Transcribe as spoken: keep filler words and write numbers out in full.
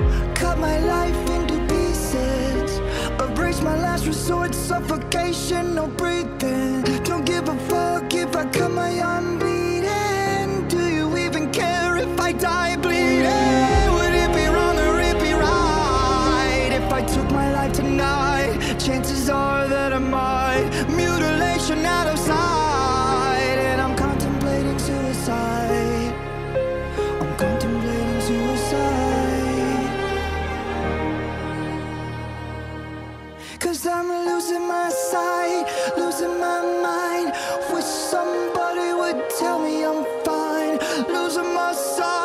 cut my life into pieces, erase my last resort, suffocation, no breathing. Don't give a fuck if I cut my arm bleeding. Do you even care if I die bleeding? Would it be wrong or it be right if I took my life tonight? Chances are that I might. Mutilation out of sight, and I'm contemplating suicide. I'm contemplating suicide. 'Cause I'm losing my sight, losing my mind. Wish somebody would tell me I'm fine. Losing my sight.